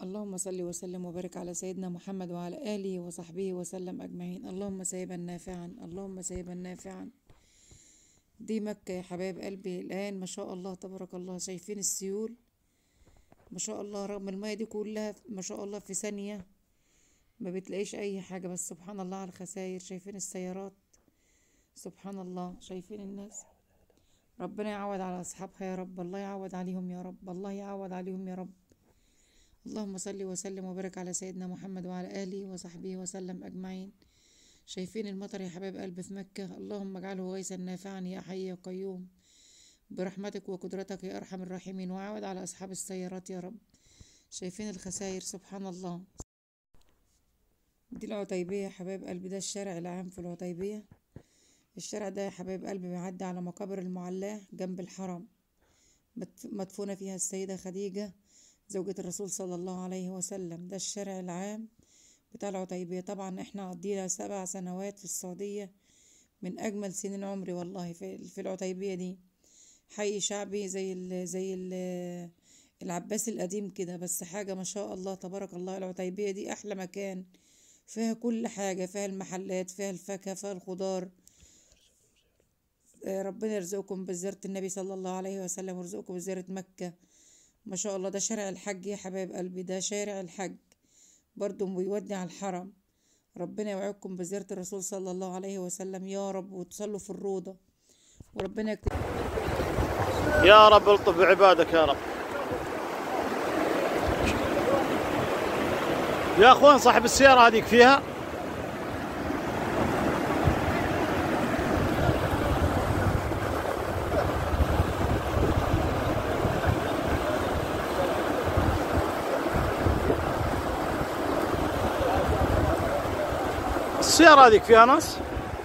اللهم صل وسلم وبارك على سيدنا محمد وعلى آله وصحبه وسلم أجمعين. اللهم سيبا نافعا، اللهم سيبا نافعا. دي مكة يا حبايب قلبي. الآن ما شاء الله تبارك الله، شايفين السيول ما شاء الله، رغم المية دي كلها ما شاء الله في ثانية ما بتلاقيش أي حاجة، بس سبحان الله على الخسائر. شايفين السيارات، سبحان الله، شايفين الناس. ربنا يعوض على أصحابها يا رب، الله يعوض عليهم يا رب، الله يعوض عليهم يا رب. اللهم صل وسلم وبارك على سيدنا محمد وعلى آله وصحبه وسلم أجمعين. شايفين المطر يا حبايب قلبي في مكة. اللهم اجعله غيثا نافعا يا حي يا قيوم برحمتك وقدرتك يا أرحم الراحمين، وعود على أصحاب السيارات يا رب. شايفين الخسائر، سبحان الله. دي العتيبية يا حبايب قلبي، ده الشارع العام في العتيبية. الشارع ده يا حبايب قلبي بيعدي على مقابر المعلاة جنب الحرم، مدفونة فيها السيدة خديجة زوجة الرسول صلى الله عليه وسلم. ده الشارع العام بتاع العتيبية. طبعا احنا قضينا 7 سنوات في السعودية، من أجمل سنين عمري والله في العتيبية دي. حي شعبي زي العباس القديم كده، بس حاجة ما شاء الله تبارك الله. العتيبية دي أحلى مكان، فيها كل حاجة، فيها المحلات، فيها الفاكهة، فيها الخضار. ربنا يرزقكم بزيارة النبي صلى الله عليه وسلم، ويرزقكم بزيارة مكة ما شاء الله. ده شارع الحج يا حبايب قلبي، ده شارع الحج برضو بيودي على الحرم. ربنا يوعدكم بزيارة الرسول صلى الله عليه وسلم يا رب، وتصلوا في الروضة، وربنا يكتب يا رب. الطف بعبادك يا رب. يا اخوان صاحب السيارة هذيك فيها السيارة هذيك فيها ناس.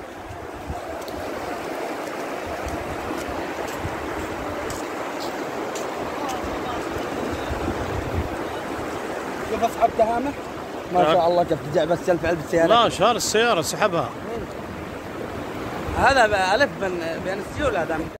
شوف اصحاب تهامه ما شاء الله، كيف تجع بس سلف علبة السيارة. لا شال السيارة سحبها. هذا ألف بين السيول هذا.